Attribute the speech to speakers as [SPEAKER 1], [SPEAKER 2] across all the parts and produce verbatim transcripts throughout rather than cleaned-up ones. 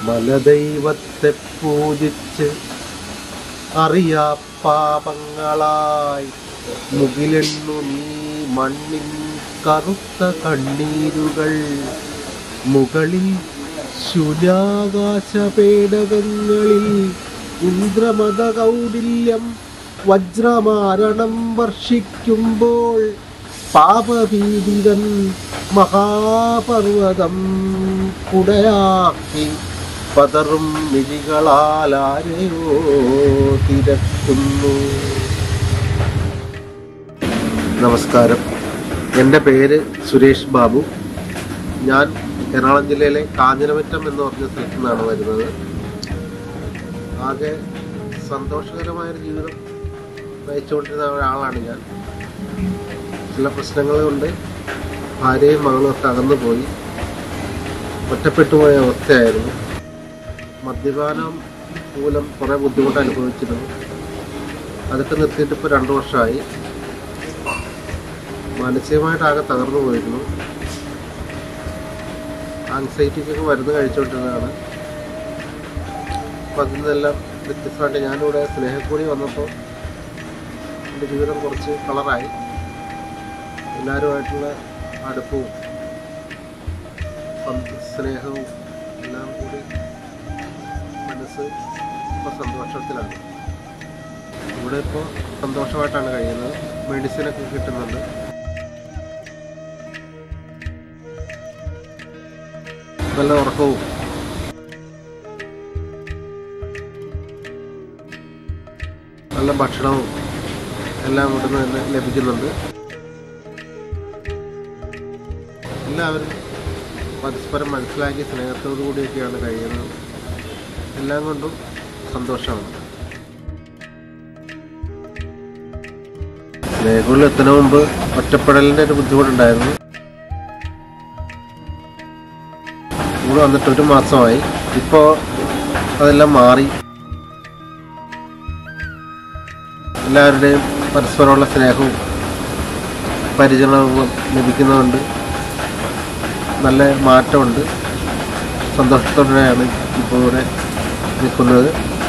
[SPEAKER 1] മലദൈവത്തെ പൂജിച്ച് അറിയാ പാപങ്ങളായി മുകിലെണ്ണു നീ മണ്ണിൻ കറുത്ത കണ്ണീരുകൾ. മുകളിൽ ശൂന്യാകാശ പേടകങ്ങളിൽ ഇന്ദ്രമത കൗടില്യം വജ്രമാരണം വർഷിക്കുമ്പോൾ പാപപീഡിതൻ മഹാപർവതം കുടയാക്കി പതറും മിഴികളാൽ ആരെയോ തിരക്കുന്നു. നമസ്കാരം, എൻ്റെ പേര് സുരേഷ് ബാബു. ഞാൻ എറണാകുളം ജില്ലയിലെ കാഞ്ഞിരമറ്റം എന്ന് പറഞ്ഞ സ്ഥലത്തു നിന്നാണ് വരുന്നത്. ആകെ സന്തോഷകരമായൊരു ജീവിതം നയിച്ചുകൊണ്ടിരുന്ന ഒരാളാണ് ഞാൻ. ചില പ്രശ്നങ്ങൾ കൊണ്ട് ഭാര്യയും മകളും ഒക്കെ അകന്നു പോയി, ഒറ്റപ്പെട്ടുപോയ അവസ്ഥയായിരുന്നു. മദ്യപാനം മൂലം കുറേ ബുദ്ധിമുട്ട് അനുഭവിച്ചിരുന്നു. അതൊക്കെ നിർത്തിയിട്ട് ഇപ്പോൾ രണ്ട് വർഷമായി. മാനസികമായിട്ടാകെ തകർന്നു പോയിരുന്നു. ആങ്സൈറ്റിക്കൊക്കെ മരുന്ന് കഴിച്ചുകൊണ്ടിരുന്നതാണ്. അപ്പം അതിൽ നിന്നെല്ലാം വ്യത്യസ്തമായിട്ട് ഞാനിവിടെ സ്നേഹക്കൂടി വന്നപ്പോൾ എൻ്റെ ജീവിതം കുറച്ച് കളറായി. എല്ലാവരുമായിട്ടുള്ള അടുപ്പവും സ്നേഹവും എല്ലാം കൂടി മനസ്സ് ഇപ്പോൾ സന്തോഷത്തിലാണ്. ഇവിടെ ഇപ്പോൾ സന്തോഷമായിട്ടാണ് കഴിയുന്നത്. മെഡിസിനൊക്കെ കിട്ടുന്നുണ്ട്. നല്ല ഉറക്കവും നല്ല ഭക്ഷണവും എല്ലാം ഇവിടുന്ന് തന്നെ ലഭിക്കുന്നുണ്ട്. എല്ലാവരും പരസ്പരം മനസ്സിലാക്കി സ്നേഹത്തോടു കൂടിയൊക്കെയാണ് കഴിയുന്നത്. എല്ലാം കൊണ്ടും സന്തോഷമാണ്. സ്നേഹങ്ങളിൽ എത്തുന്നതിന് മുമ്പ് ഒറ്റപ്പെടലിൻ്റെ ഒരു ബുദ്ധിമുട്ടുണ്ടായിരുന്നു. ഇവിടെ വന്നിട്ട് ഒരു മാസമായി. ഇപ്പോൾ അതെല്ലാം മാറി. എല്ലാവരുടെയും പരസ്പരമുള്ള സ്നേഹവും പരിചരണവും ലഭിക്കുന്നതുകൊണ്ട് നല്ല മാറ്റമുണ്ട്. സന്തോഷത്തോടെയാണ് ഇപ്പോൾ ഇവിടെ നിൽക്കുന്നത്.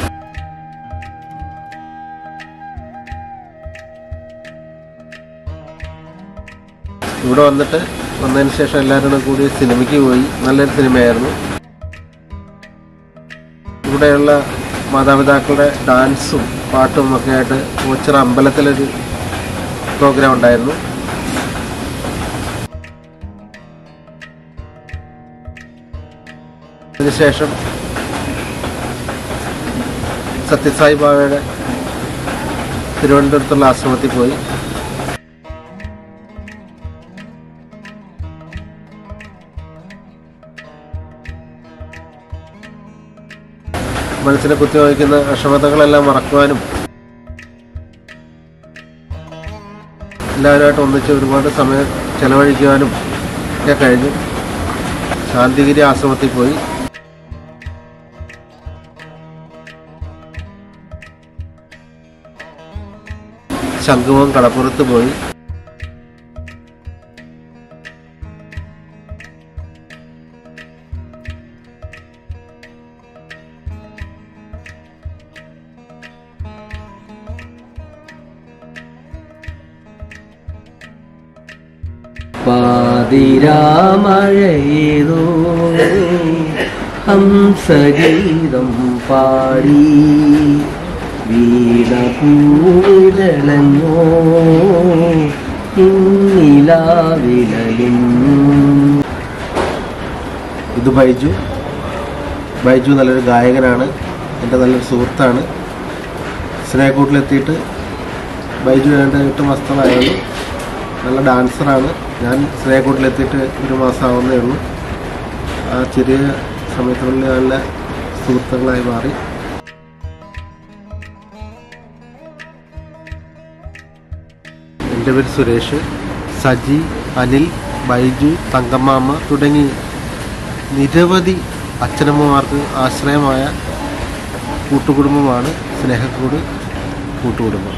[SPEAKER 1] ഇവിടെ വന്നിട്ട് വന്നതിന് ശേഷം എല്ലാവരും കൂടി സിനിമയ്ക്ക് പോയി. നല്ലൊരു സിനിമയായിരുന്നു. ഇവിടെയുള്ള മാതാപിതാക്കളുടെ ഡാൻസും പാട്ടും ഒക്കെ ആയിട്ട് ഓച്ചിറ അമ്പലത്തിലൊരു പ്രോഗ്രാം ഉണ്ടായിരുന്നു. അതിനുശേഷം സത്യസായി ബാബയുടെ തിരുവനന്തപുരത്തുള്ള ആശ്രമത്തിൽ പോയി. മനസ്സിനെ കുത്തിവയ്ക്കുന്ന വിഷമതകളെല്ലാം മറക്കുവാനും എല്ലാവരുമായിട്ട് ഒന്നിച്ച് ഒരുപാട് സമയം ചെലവഴിക്കുവാനും ഒക്കെ കഴിഞ്ഞു. ശാന്തിഗിരി ആശ്രമത്തിൽ പോയി. ശംഖുമുഖം കടപ്പുറത്ത് പോയി.
[SPEAKER 2] പാതിരാമഴയേതോ ഹംസഗീതം പാടി വീണപൂവിതളങ്ങോ ഇന്നിലാവിലും.
[SPEAKER 1] ഇത് ബൈജു. ബൈജു നല്ലൊരു ഗായകനാണ്, എൻ്റെ നല്ലൊരു സുഹൃത്താണ്. സ്നേഹക്കൂട്ടിലെത്തിയിട്ട് ബൈജു രണ്ട് എട്ട് മാസത്തോളായിരുന്നു. നല്ല ഡാൻസറാണ്. ഞാൻ സ്നേഹക്കൂട്ടിലെത്തിയിട്ട് ഒരു മാസമാവുന്നേ ഉള്ളൂ. ആ ചെറിയ സമയത്തുള്ളിൽ നല്ല സുഹൃത്തുക്കളായി മാറി. എൻ്റെ പേര് സുരേഷ്. സജി, അനിൽ, ബൈജു, തങ്കമ്മാമ്മ തുടങ്ങി നിരവധി അച്ഛനമ്മമാർക്ക് ആശ്രയമായ കൂട്ടുകുടുംബമാണ് സ്നേഹക്കൂട് കൂട്ടുകുടുംബം.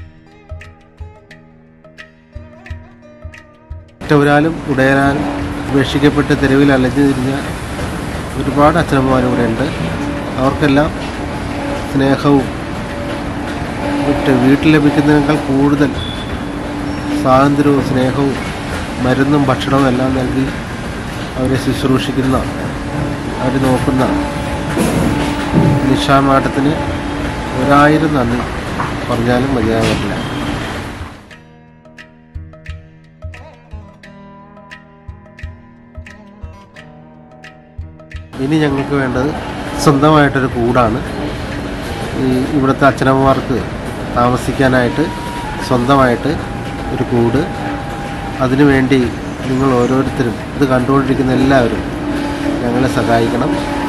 [SPEAKER 1] ഒറ്റവരാലും ഉടയരാനും ഉപേക്ഷിക്കപ്പെട്ട് തെരുവിൽ അലഞ്ഞു തിരിഞ്ഞ ഒരുപാട് അച്ഛനമ്മമാരിവിടെ ഉണ്ട്. അവർക്കെല്ലാം സ്നേഹവും മറ്റ് വീട്ടിൽ ലഭിക്കുന്നതിനേക്കാൾ കൂടുതൽ സ്വാതന്ത്ര്യവും സ്നേഹവും മരുന്നും ഭക്ഷണവും എല്ലാം നൽകി അവരെ ശുശ്രൂഷിക്കുന്ന, അവർ നോക്കുന്ന നിഷ മാഡത്തിന് ഒരായിരം നന്ദി പറഞ്ഞാലും മതിയാകില്ല. ഇനി ഞങ്ങൾക്ക് വേണ്ടത് സ്വന്തമായിട്ടൊരു കൂടാണ്. ഈ ഇവിടുത്തെ അച്ഛനമ്മമാർക്ക് താമസിക്കാനായിട്ട് സ്വന്തമായിട്ട് ഒരു കൂട്. അതിനുവേണ്ടി നിങ്ങൾ ഓരോരുത്തരും, ഇത് കണ്ടുകൊണ്ടിരിക്കുന്ന എല്ലാവരും ഞങ്ങളെ സഹായിക്കണം.